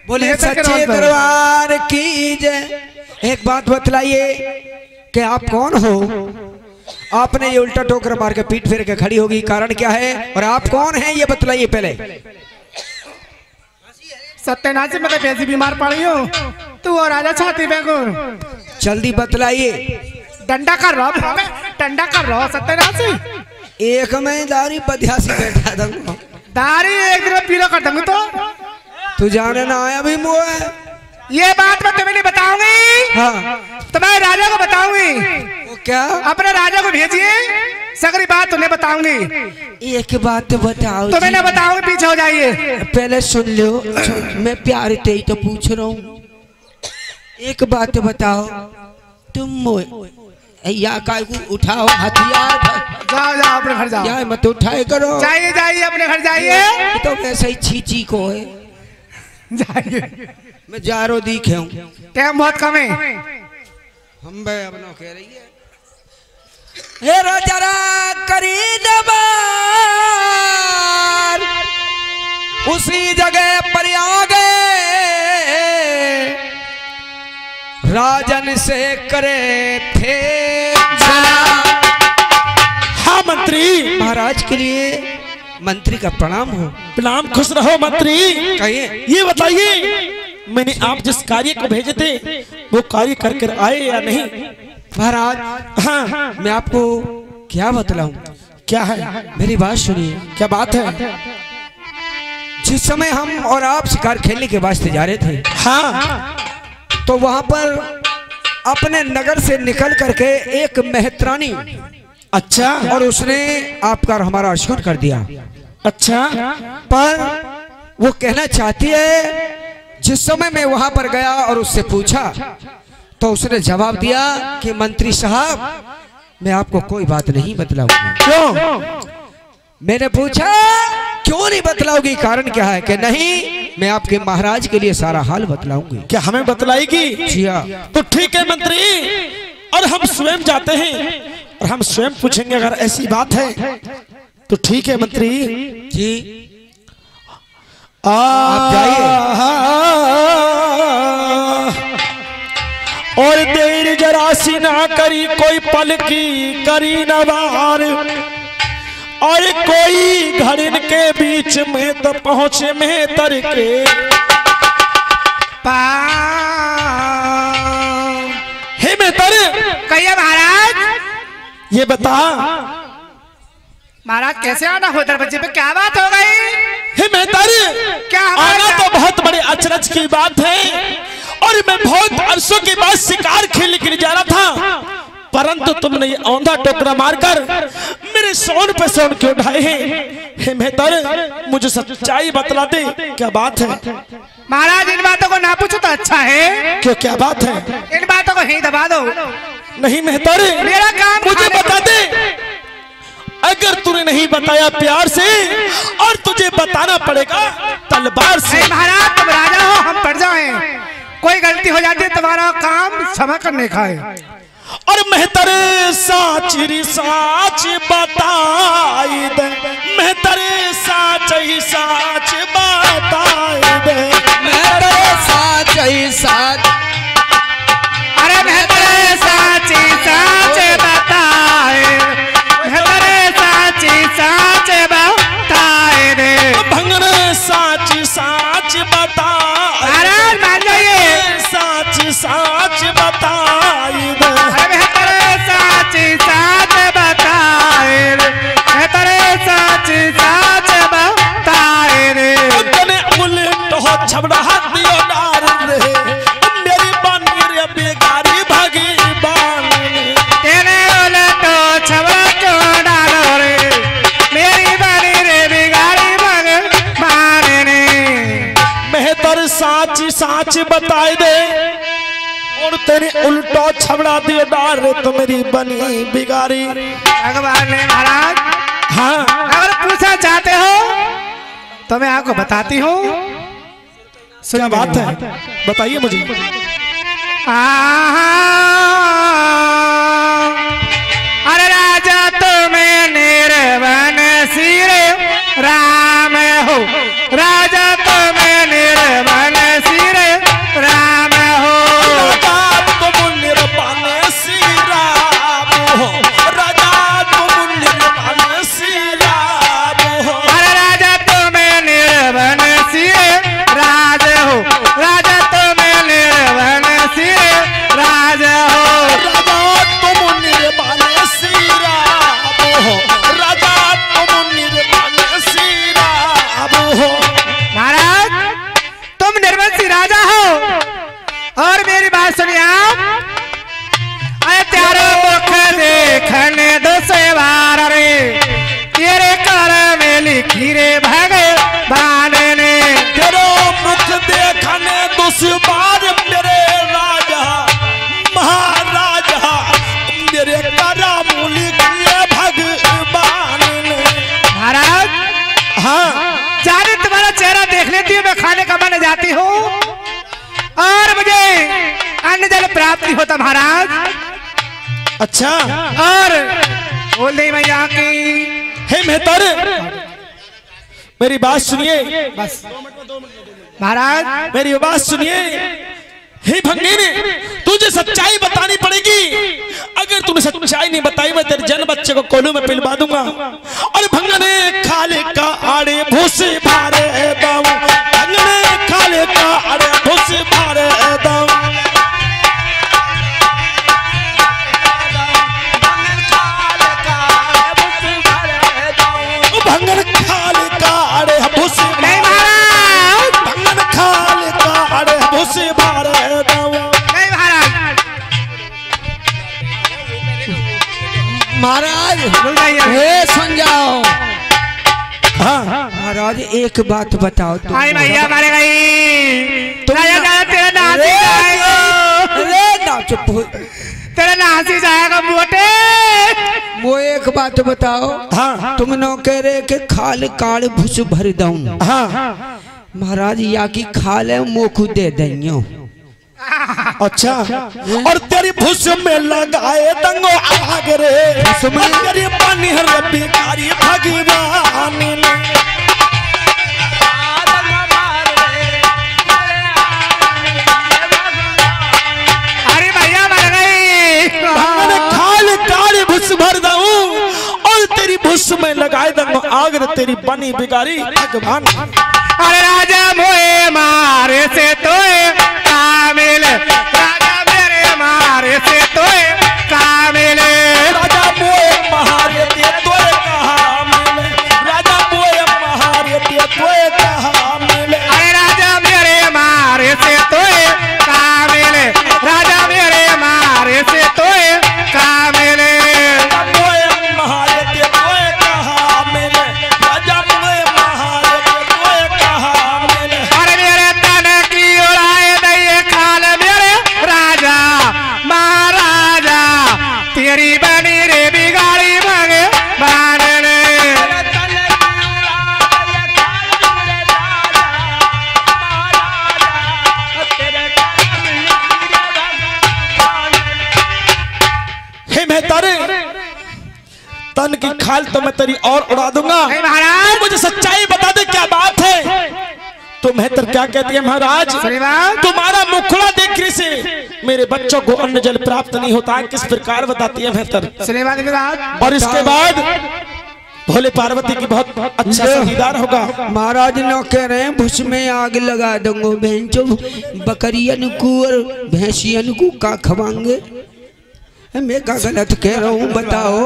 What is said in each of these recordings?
बोले सच्चे दरबार की जय। एक बात बतलाइए कि आप कौन हो? आपने ये उल्टा टोकर मार के पीठ फेर के खड़ी होगी, कारण क्या है? और आप कौन हैं ये बतलाइए पहले। सत्यनाशी मैं तो कैसी बीमार पड़ी हूँ, तू और राजा छाती पे को जल्दी बतलाइए। डंडा कर रहा, डंडा कर रहा सत्यनाशी। एक में दारी बधियासी बैठा दूंगा, दारी एक दिन पीला कर दूंगा। तो तू जाने ना आया भी मुँह, ये बात मैं तुम्हें नहीं बताऊंगी। हाँ तुम्हारे राजा को बताऊंगी। वो क्या? अपने राजा को भेजिए, सगरी बात तुम्हें बताऊंगी। एक बात बताओ। तुम्हें ना बताऊंगी, पीछे हो जाइए। पहले सुन लो, मैं प्यार ते ही तो पूछ रहा हूँ। एक बात बताओ, तुम या काय को उठाओ हथियार। जाओ जाओ अपने घर जाओ। या मत उठाए करो। जाइए जाइए अपने घर जाइए। तो वैसे ही छीची को है। जाइए, मैं जा रो दिखे हूँ, टाइम बहुत कम है। हम बे अपना कह रही है हे रो जरा करी दबार, उसी जगह पर आ गए, राजन से करे थे। हाँ मंत्री, महाराज के लिए मंत्री का प्रणाम हो। प्रणाम, खुश रहो मंत्री। कहिए। ये बताइए, मैंने आप जिस कार्य को भेजे थे वो कार्य करके आए या नहीं? महाराज हाँ, मैं आपको क्या बतलाऊं? क्या है? मेरी बात सुनिए। क्या बात है? जिस समय हम और आप शिकार खेलने के वास्ते जा रहे थे, हाँ, तो वहां पर अपने नगर से निकल करके एक मेहतरानी, अच्छा, और उसने आपका और हमारा अशुभ कर दिया। अच्छा, पर वो कहना चाहती है, जिस समय मैं वहां पर गया और उससे पूछा तो उसने जवाब दिया कि मंत्री साहब मैं आपको कोई बात नहीं बतलाऊंगा। क्यों? मैंने पूछा क्यों नहीं बतलाओगी, कारण क्या है? कि नहीं, मैं आपके महाराज के लिए सारा हाल बतलाऊंगी। क्या हमें बतलाएगी? जी हाँ। तो ठीक है मंत्री, और हम स्वयं जाते हैं और हम स्वयं पूछेंगे। अगर ऐसी बात है तो ठीक है मंत्री जी, आप जाइए। और देर जरा सी ना करी, कोई पल की करी न बार, और कोई घर के बीच में तो पहुंचे में तर के हे मेहतर। कहिए महाराज। ये बता महाराज कैसे आना हो दरवाजे पे, क्या बात हो गई? हे मेहतर, क्या आना तो बहुत बड़े अचरज की बात है, और मैं बहुत अरसों के बाद शिकार खेलने के लिए जा रहा था, परंतु तुमने ये औंधा टोकरा मारकर मेरे सोन पे सोन क्यों ढाए हैं? हे मेहतर, मुझे सच्चाई बतला दे, क्या बात है? महाराज इन बातों को ना पूछो तो अच्छा है। क्यों, क्या बात है? इन बातों को ही दबा दो। नहीं मेहतर, मेरा काम मुझे बता दे। अगर तूने नहीं बताया प्यार से, और तुझे बताना पड़ेगा तलवार से। महाराज तुम राजा हो, हम प्रजा हैं, कोई गलती हो जाती है तुम्हारा काम क्षमा करने का है। और मेहतर साच साच बताई दे, मेहतर साच ही साच बताई दे, मेहतर साच ही साच। अरे मेहतर साच ही साच बताए, मेहतर साच ही साच बताए दे, भंगरे साच साच बताए। महाराज मान जाइए। साच साच बताई दे, साच साच बताए, साच साच बताए रे। तने उलट हो छबड़ा दियो डार रे, मेरी बानी रे बेगारी भागी बानी, तेरे उलट हो छबड़ा क्यों डालो रे, मेरी बानी रे बेगारी भागी रे। मेहतर साच साच बताए दे, और तेरे उल्टो छबड़ा दियो डार रे, तो मेरी बनी बिगारी। भगवान ने महाराज, हाँ, अगर पूछना चाहते हो तो मैं आपको बताती हूँ। क्या बात है, बताइए मुझे। अरे राजा तुम्हें निर्वन सिर राम हो, राजा तुम्हें निर्वन सिर और मुझे अन्न जल प्राप्ति होता महाराज। अच्छा और बोल दे मैया की हे मेहतर, मेरी बात सुनिए बस महाराज। मेरी बात सुनिए। हे भंगिन, तुझे सच्चाई बतानी पड़ेगी। अगर तूने सच्चाई नहीं बताई मैं तेरे जन्म बच्चे को कोलू में पिलवा दूंगा। और भंगने खाले का आड़े भूसे भारे दाऊ, भंगने खाले का आड़े भूसे भारे दाऊ, भंगन खाले का आड़े भूसे नहीं महाराज, भंगन खाले का आड़े भूसे भारे दाऊ। नहीं महाराज। महाराज बोल भैया। हे सुन जाओ। हाँ महाराज एक बात बताओ तुम। आई भैया मर गई। तुम राजा ना- का तेरा नासी जाएगा, अरे ना चुप हो। तेरा नासी जाएगा मोटे। वो एक बात बताओ। हाँ तुम नो कह रहे कि खाल काल भूस भर दूं। हाँ महाराज या की खाल है मोखू दे दइयो। अच्छा। और तेरी भूस में लगाए दंगो आग रे, तेरी पानी हर बिकारी भगवान ने। अरे भैया मर गई। भगवान खाल काल भूस भर दूं और तेरी भूस में लगाए दंगो आग रे, तेरी पानी बिगाड़ी भगवान। अरे राजा मोए मारे से तोए कामिल, राजा मेरे मारे से तोए कामिल। राजा मोए महारे ते तोए कहा मिले, राजा मोए महारे ते तोए कहा मिले। अरे राजा मेरे मारे से तोए कामिल, राजा मेरे मारे से तोए कामिल। मोए महारे ते तोए कहा मिले, राजा मोए महारे ते तोए कहा मिले। अरे मेरे तन की उड़ाए दइए खाल मेरे राजा महाराजा, तेरी बनी रे बिगाड़ी भगे बानने। हे मेहतारे, तन की खाल तो मैं तेरी और उड़ा दूंगा। नहीं महाराज। तू मुझे सच्चाई बता दे क्या बात है। तो मेहतर क्या कहती है महाराज? श्रीमान। तुम्हारा मुखड़ा देखने से मेरे बच्चों को अन्न जल प्राप्त नहीं होता है, किस प्रकार बताती है मेहतर। श्रीमान विराट। और इसके बाद भोले पार्वती की बहुत अच्छा सा दीदार होगा। महाराज नो कह रहे हैं भूस में आग लगा दूंगो। भैंसो बकरियन को और भैंसियन को का खवाएंगे? मैं का गलत कह रहा हूँ बताओ।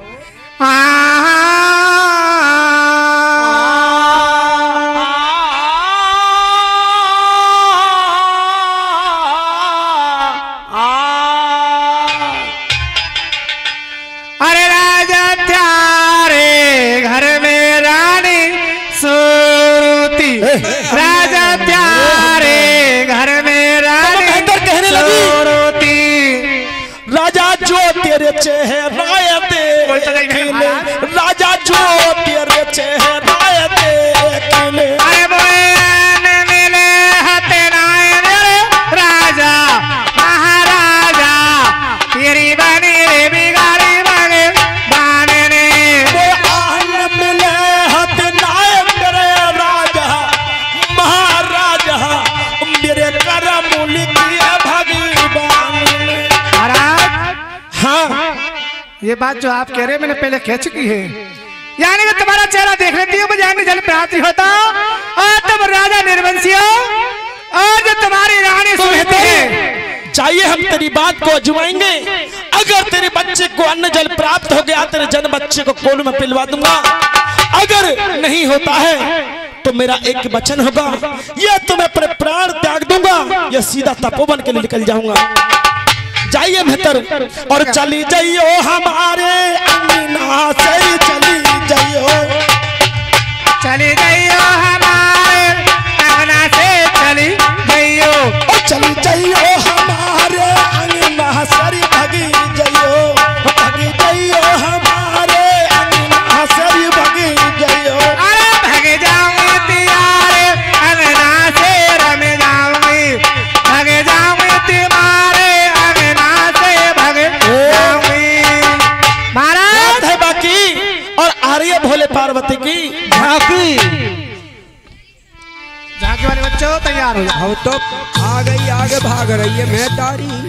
अरे राजा त्यारे घर में रानी सुरुती, राजा त्यारे घर में रानी मेहतर कहने लगी। सुरुती। राजा जो तेरे चेहराए देखले, राजा जो तेरे चेहराए देखले। अरे बोएन मिले हते नाए मेरे राजा महाराजा, तेरी बनी रे बिगाड़ी बने बानने। वो आहन मिले हथ नायक तेरे राजा महाराजा, मेरे करम लिखिए भगवान ने। महाराज हाँ ये बात जो आप कह रहे हैं मैंने पहले कह चुकी है। यानी कि तुम्हारा चेहरा देख लेती हूँ मुझे अन्न जल प्राप्ति होता और तुम राजा निर्वंशी हो और जो तुम्हारी रानी सुनती है। चाहिए हम तेरी बात को अजमाएंगे। अगर तेरे बच्चे को अन्न जल प्राप्त हो गया, तेरे जन्म बच्चे को कोलू में पिलवा दूंगा। अगर नहीं होता है तो मेरा एक वचन होगा, या तो मैं अपने प्राण त्याग दूंगा या सीधा तपोवन के लिए निकल जाऊंगा। जाइए मेहतर और चली जाइयो हमारे अंगना से, चली जाइयो, चली जाइयो हमारे अंगना से, चली जाइयो, चली जाइयो हमारे अंगना सरी भगी जाइयो, भगी जाइयो हमारे अंगना सरी भगी जाइयो। अरे भग जाऊंगी तियारे अंगना से रम जाऊं। पार्वती की झांकी वाले बच्चों तैयार हो जाओ। अब तो आ गई, आगे भाग रही है मैं तारी।